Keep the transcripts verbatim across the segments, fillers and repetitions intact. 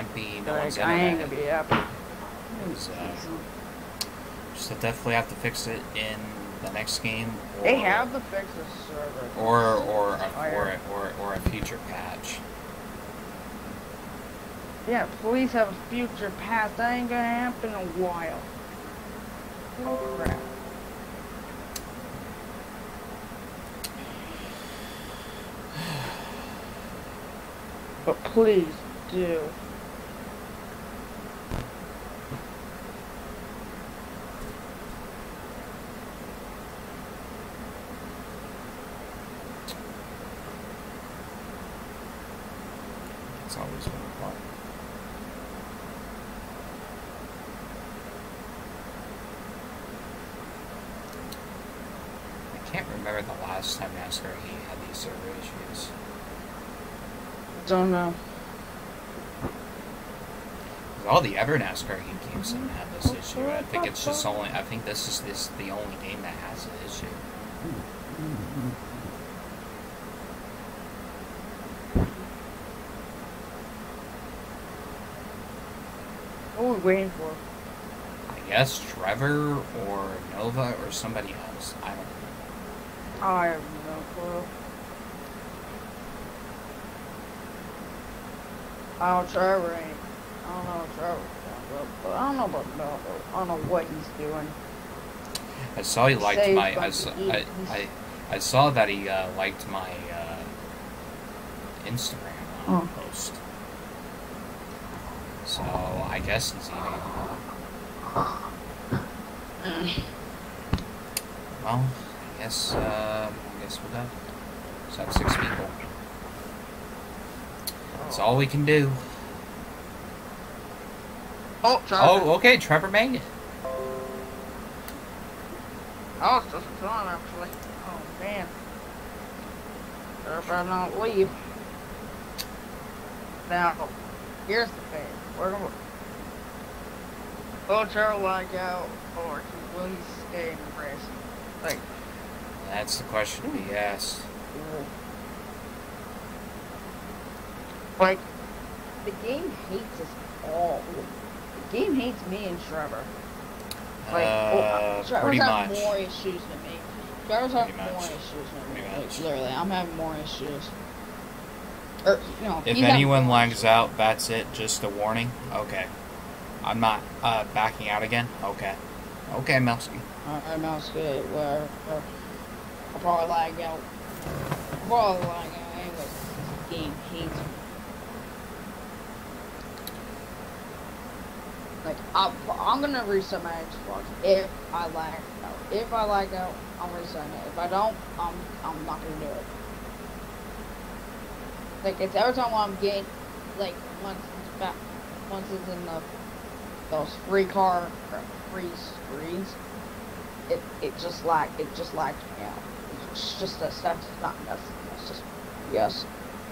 campy. No like, one's I ain't internet. gonna be happy. Uh, so definitely have to fix it in the next game. Or, They have to fix the server. Or or a, or, or or a future patch. Yeah, please have a future patch. That ain't gonna happen in a while. Oh crap. But please do. It's always been fun. I can't remember the last time NASCAR Heat had these server issues. Don't know. All the other NASCAR Heat games didn't have this issue. I think it's just only. I think this is this the only game that has the issue. What are we waiting for? I guess Trevor or Nova or somebody else. I don't know. I have no clue. I don't Trevor ain't. I don't know what Trevor's doing, but I don't know about Nova. I don't know what he's doing. I saw he liked Saved my. by I saw, the I, I, I saw that he uh, liked my uh, Instagram uh, Oh. post. So I guess he's eating. Well, I guess. Uh, I guess we're done. So that's six people. That's all we can do. Oh, Trevor. Oh, okay. Trevor made it. Oh, it's just fun, actually. Oh, man. Trevor better not leave. Now, here's the thing. We're gonna... Will Trevor lag out, or will he stay in the race? Like... That's the question to be asked. Like, the game hates us all. The game hates me and Trevor. Like, Uh, oh, Trevor's pretty having much. more issues than me. Trevor's having Pretty more much. issues than me. Pretty Like, much. literally, I'm having more issues. Or, you know, If he's having anyone more lags issues. out, that's it. Just a warning. Okay. I'm not uh, backing out again. Okay. Okay, Melsky. Alright, mouse good. Where, where I'll probably lag out. I'll probably lag out anyway. This game hates me. Like, I'm, I'm gonna reset my Xbox if I lag out. If I lag out, I'm resetting it. If I don't, I'm I'm not gonna do it. Like, it's every time I'm getting, like, once it's back, once it's in the those free car, or free screens, it it just lag, it just lags me out. It's just a that's not that's that's just yes.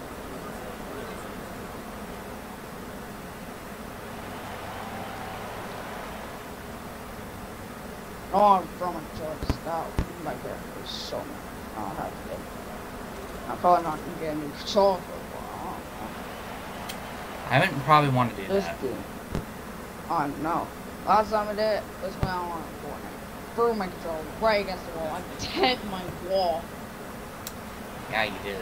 Oh, I'm throwing jokes out. My character is so mad. I don't have to get. I'm probably not gonna get a new controller for a while. I haven't probably want to do This that. game. Oh no. Last time I did it was when I went on Fortnite. Threw my controller right against the wall. I hit my wall. Yeah, you did.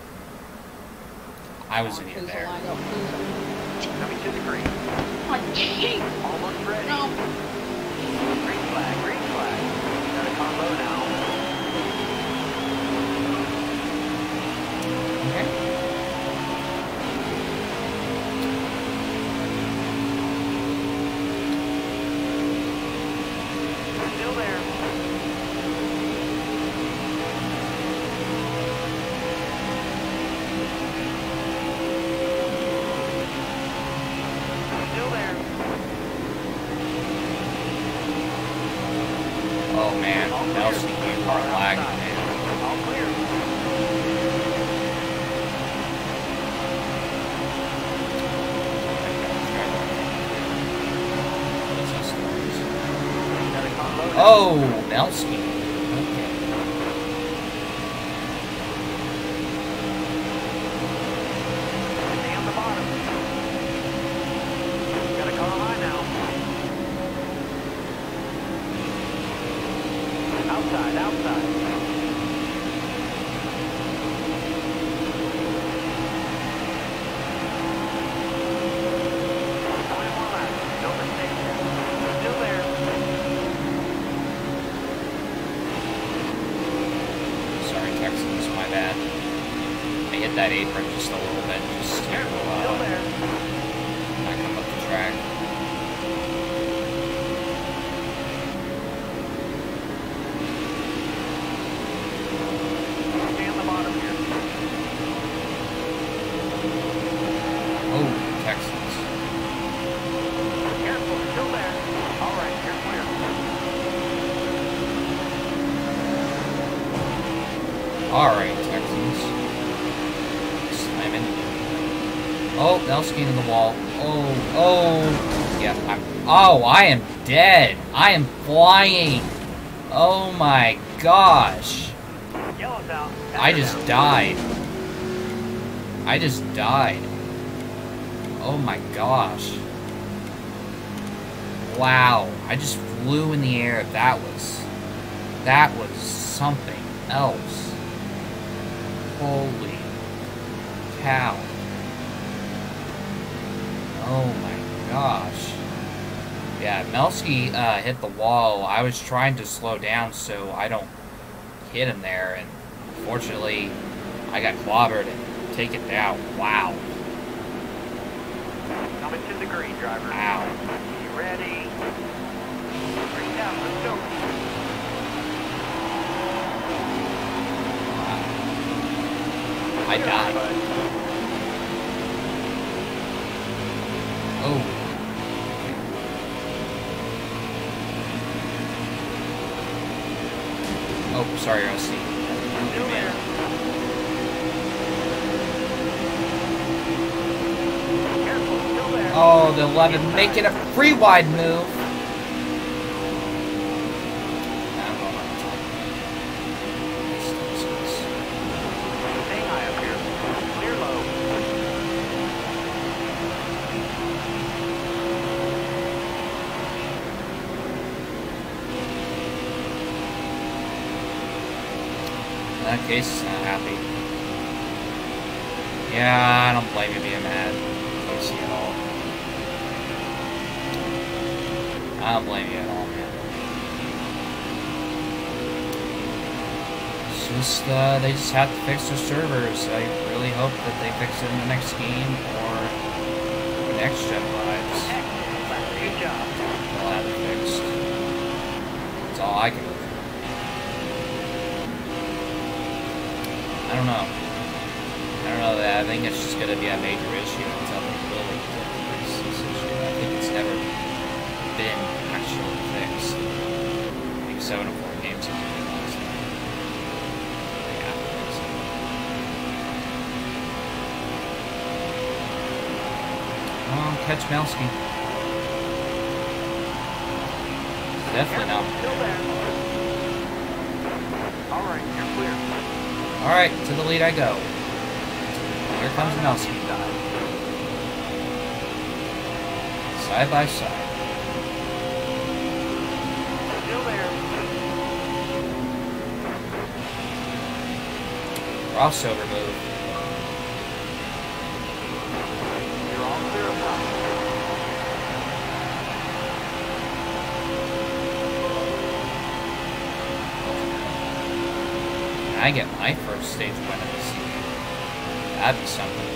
I wasn't Oh, even please there. don't lag out, please don't. Coming to the green. My jeez. Almost ready. No. Green flag, green flag. Got a combo now. Okay. Still there. Still there. Oh man, All clear. Nelson, you are lagging, man. All clear. Got a combo now. Oh, Nelson. Okay. Stay on the bottom. that apron just a little bit, just to Careful, uh, still there. not come up the track. Stay on the bottom here. Oh, Texans. Careful, still there. All right, you're clear. Alright, Texans. Slam in. Oh, Nelsky into the wall. Oh, oh. Yeah, I'm. Oh, I am dead. I am flying. Oh my gosh. Yellow's out. I just died. I just died. Oh my gosh. Wow. I just flew in the air. That was... That was something else. Holy cow. Oh my gosh. Yeah, Melsky uh, hit the wall. I was trying to slow down so I don't hit him there, and fortunately, I got clobbered and taken down. Wow. Coming to the green, driver. Wow. You ready? Green down, let's go. I died. Oh. Oh, sorry, R C. Still there. Careful, still there. Oh, the eleven making a free wide move. Staying high up here. Clear low. In that case, it's not happy. Yeah, I don't blame you being mad. Casey at all. I don't blame you at all, man. It's just, uh, they just have to fix their servers. I really hope that they fix it in the next game or the next gen lives. Excellent. Good job. They'll have it fixed. That's all I can do. I don't know. I don't know that. I think it's just going to be a major issue until they really fix this issue. I think it's never been actually fixed. I think seven and four games have been lost. They have to fix it. Oh, catch Melsky. Definitely not. Still there. All right, you're clear. Alright, to the lead I go. Here comes Melsky. Side by side. Still there. Crossover move. You're all clear up top. I get my first stage win of the season. That'd be something.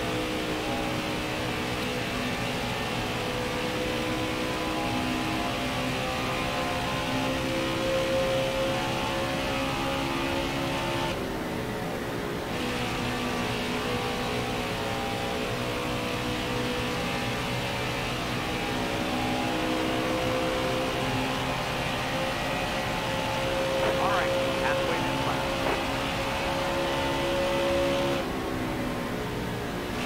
All right, halfway this lap.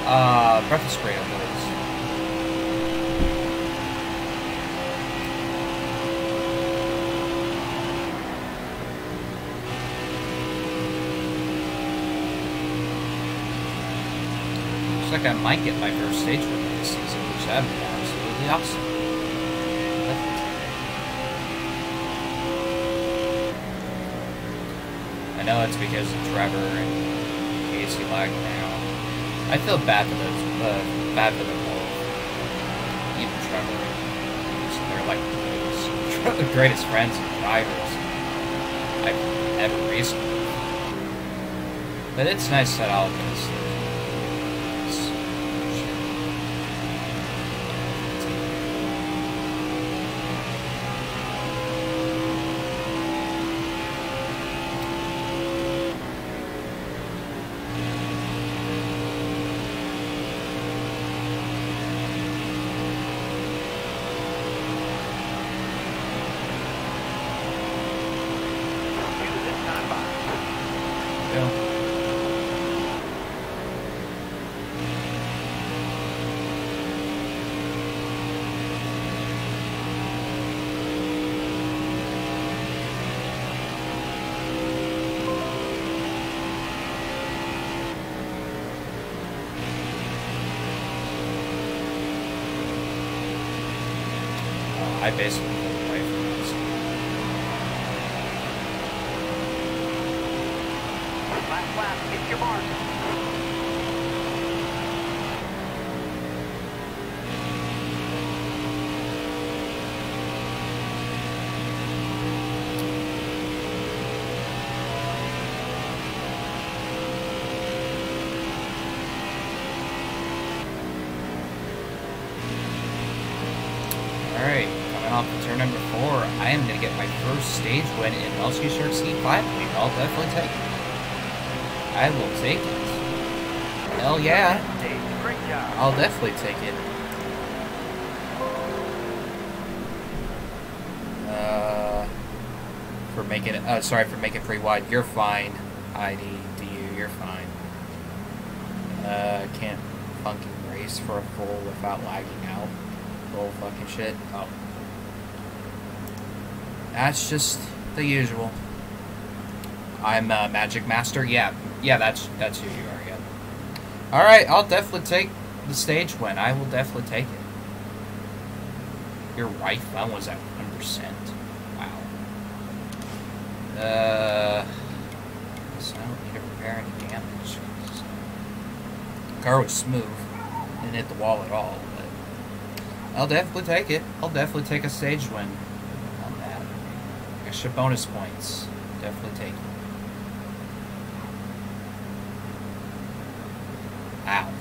Uh, breath of spray, please. Looks like I might get my first stage win this season, which that'd be absolutely awesome. I know it's because of Trevor and Casey lag now. I feel bad for those, uh, bad for them both. Even Trevor. So they're like the greatest friends and drivers I've ever raced with. But it's nice that I'll get a stage. I basically pulled away from this. Last lap, hit your mark. Alright, coming off of turn number four, I am going to get my first stage win in Melski Shark C five. I'll definitely take it. I will take it. Hell yeah. Great job. I'll definitely take it. Uh, for making it, uh, sorry for making free wide. You're fine. I D D U, you're fine. Uh, can't fucking race for a full without lagging out. Bull fucking shit. Oh. That's just the usual. I'm a Magic Master. Yeah, yeah, that's that's who you are. Yeah. All right, I'll definitely take the stage win. I will definitely take it. You're right. That was at one percent. Wow. Uh, so I don't need to repair any damage. The car was smooth. Didn't hit the wall at all. But I'll definitely take it. I'll definitely take a stage win on that. Extra bonus points. Definitely take it. Ow.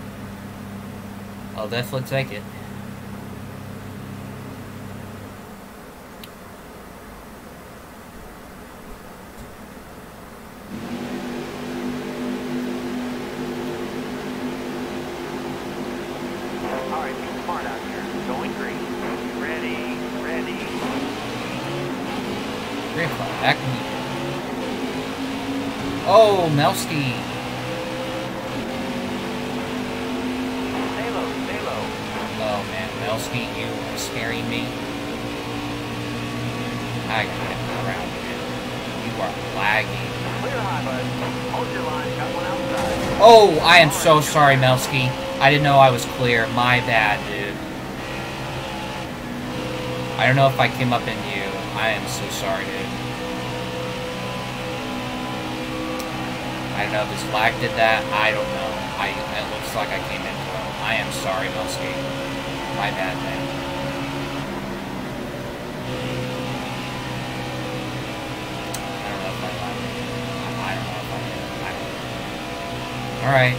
I'll definitely take it. Alright, be smart out here. Going green. Ready, ready. Green flag, back me. Oh, Melski. Stay low, stay low. Oh man, Melski, you are scaring me. I gotta get around you. You are lagging. Clear high, bud. Hold your line. Got one outside. Oh, I am so sorry, Melski. I didn't know I was clear. My bad, dude. I don't know if I came up in you. I am so sorry, dude. I don't know if this lag did that. I don't know. I it looks like I came in well. I am sorry, Melski. My bad, man. I don't know if I lagged. I don't know if I did. I don't know. Alright.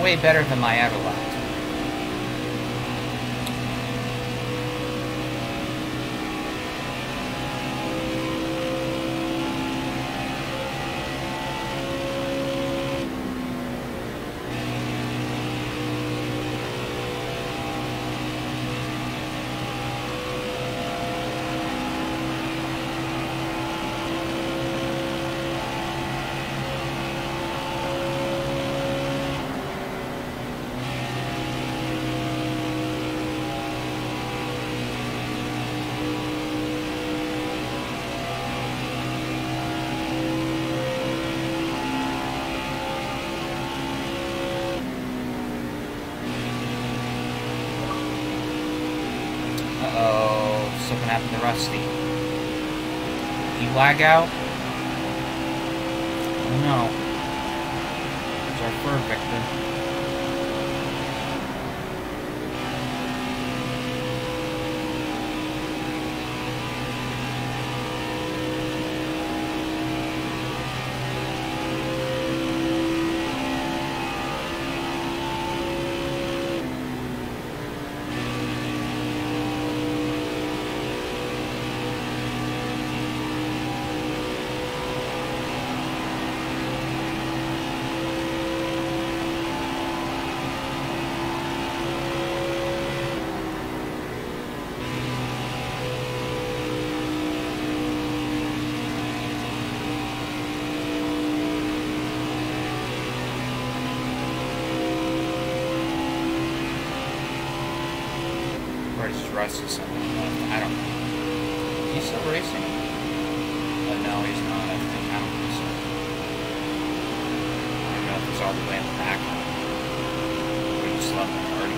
way better than my Everlast. Uh-oh, something happened to Rusty. Did he lag out? Oh no. There's our fur victor. Or is Rusty something left? I don't know. He's still racing? Oh, no, he's not. I think I don't think so. I don't know if he's all the way in the back. Or he just left the party.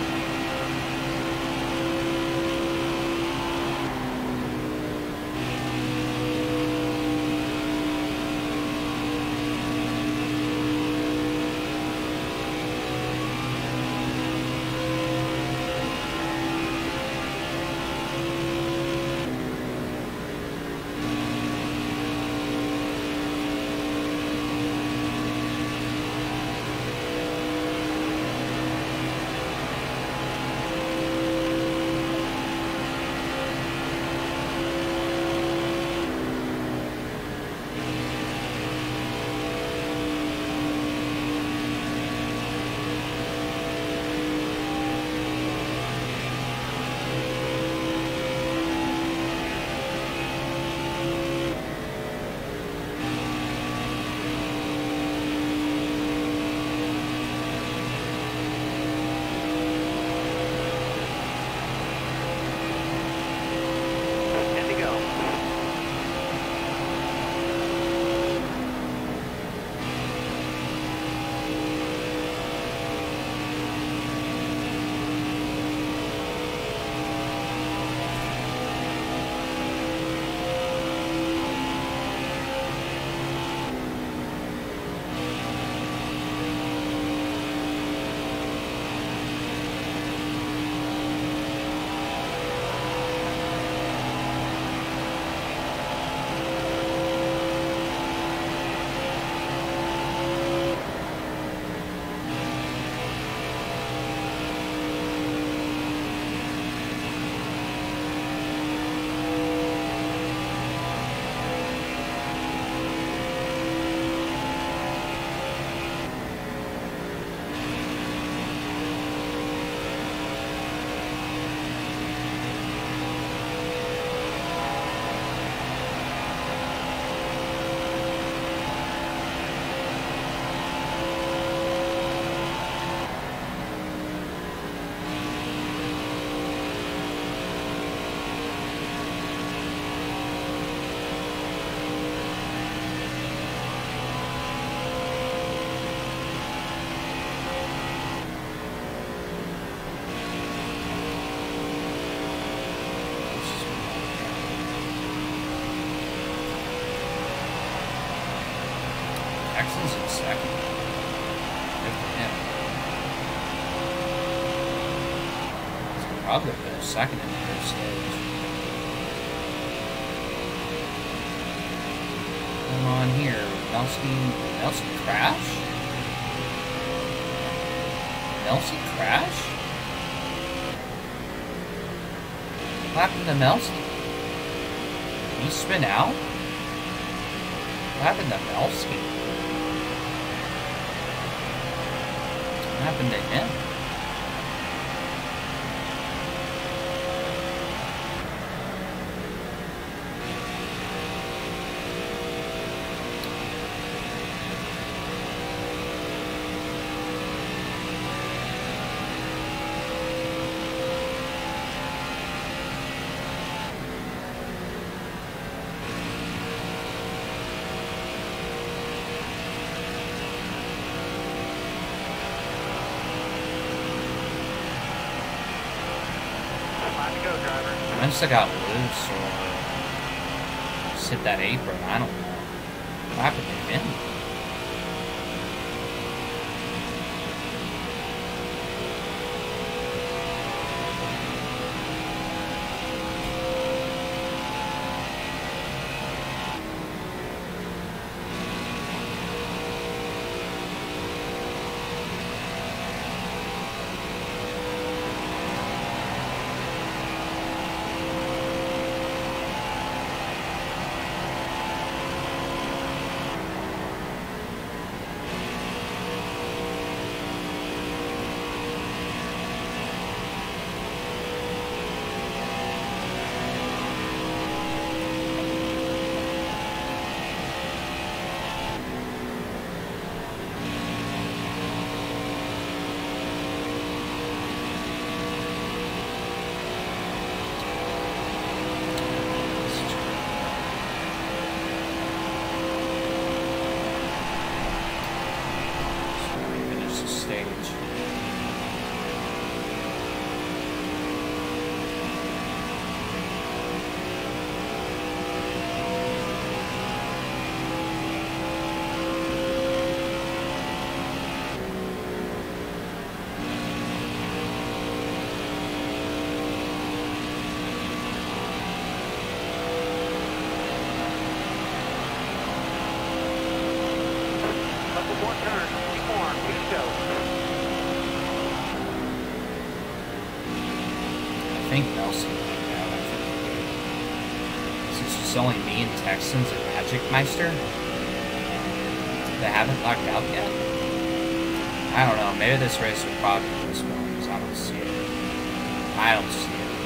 Texans in second. Good for him. He's probably been second in the first stage. Come on here. Nelson, Nelson crash? Melcy crash? What happened to Melcy? Did he spin out? What happened to Melcy? What happened to him? I must have got loose or just hit that apron. I don't know. What happened to him? I think Nelson like that. I think since it's only me and Texans and Magic Meister that haven't locked out yet. I don't know. Maybe this race will probably be this one because I don't see it. I don't see it.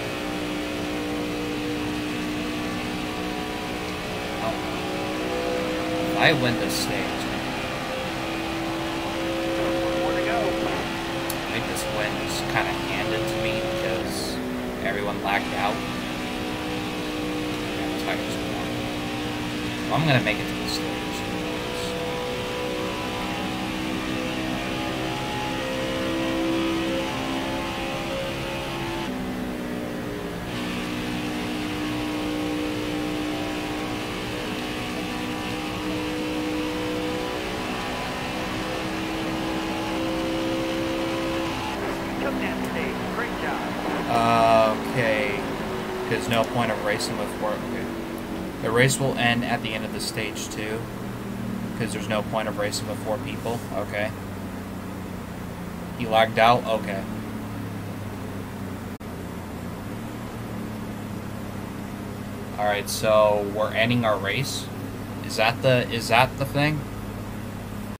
Oh. If I win this stage, I think this win is kind of handed to me because everyone lagged out. Yeah, the tires were well, I'm gonna make it to the stage. There's no point of racing with four. Okay. The race will end at the end of the stage two, because there's no point of racing with four people. Okay. He lagged out. Okay. All right. So we're ending our race. Is that the? Is that the thing?